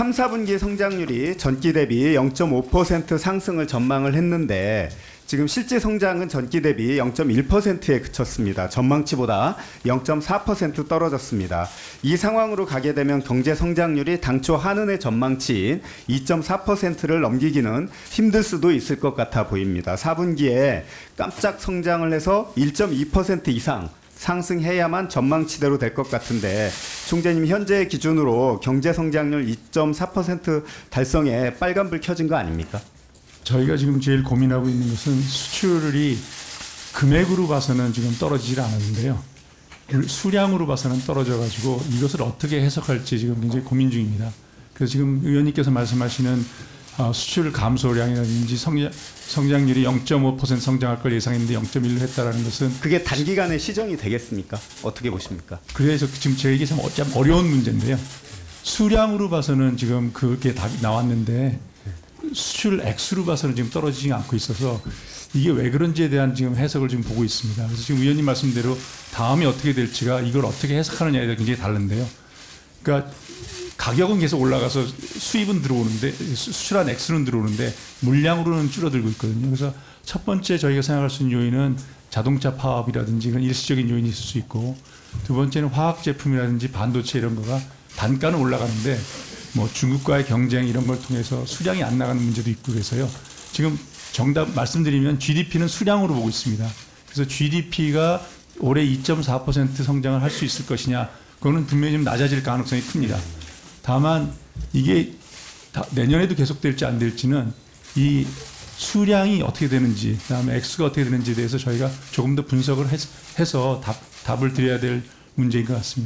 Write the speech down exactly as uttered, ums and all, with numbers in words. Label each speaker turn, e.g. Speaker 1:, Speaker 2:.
Speaker 1: 삼, 사분기 성장률이 전기 대비 영 점 오 퍼센트 상승을 전망을 했는데 지금 실제 성장은 전기 대비 영 점 일 퍼센트에 그쳤습니다. 전망치보다 영 점 사 퍼센트 떨어졌습니다. 이 상황으로 가게 되면 경제 성장률이 당초 한은의 전망치인 이 점 사 퍼센트를 넘기기는 힘들 수도 있을 것 같아 보입니다. 사분기에 깜짝 성장을 해서 일 점 이 퍼센트 이상 상승해야만 전망치대로 될 것 같은데 총재님 현재 기준으로 경제 성장률 이 점 사 퍼센트 달성에 빨간불 켜진 거 아닙니까?
Speaker 2: 저희가 지금 제일 고민하고 있는 것은 수출이 금액으로 봐서는 지금 떨어지질 않았는데요. 수량으로 봐서는 떨어져가지고 이것을 어떻게 해석할지 지금 굉장히 고민 중입니다. 그래서 지금 의원님께서 말씀하시는 어, 수출 감소량이라든지 성장, 성장률이 영 점 오 퍼센트 성장할 걸 예상했는데 영 점 일로 했다라는 것은
Speaker 1: 그게 단기간에 시정이 되겠습니까? 어떻게 보십니까?
Speaker 2: 그래서 지금 저에게 참 어려운 문제인데요. 수량으로 봐서는 지금 그게 답이 나왔는데 수출 액수로 봐서는 지금 떨어지지 않고 있어서 이게 왜 그런지에 대한 지금 해석을 지금 보고 있습니다. 그래서 지금 의원님 말씀대로 다음에 어떻게 될지가 이걸 어떻게 해석하느냐에 대해 굉장히 다른데요. 그러니까 가격은 계속 올라가서 수입은 들어오는데 수출한 액수는 들어오는데 물량으로는 줄어들고 있거든요. 그래서 첫 번째 저희가 생각할 수 있는 요인은 자동차 파업이라든지 그런 일시적인 요인이 있을 수 있고 두 번째는 화학 제품이라든지 반도체 이런 거가 단가는 올라가는데 뭐 중국과의 경쟁 이런 걸 통해서 수량이 안 나가는 문제도 있고 그래서요. 지금 정답 말씀드리면 지디피는 수량으로 보고 있습니다. 그래서 지디피가 올해 이 점 사 퍼센트 성장을 할 수 있을 것이냐 그거는 분명히 좀 낮아질 가능성이 큽니다. 다만 이게 내년에도 계속될지 안 될지는 이 수량이 어떻게 되는지 그다음에 액수가 어떻게 되는지에 대해서 저희가 조금 더 분석을 해서 답, 답을 드려야 될 문제인 것 같습니다.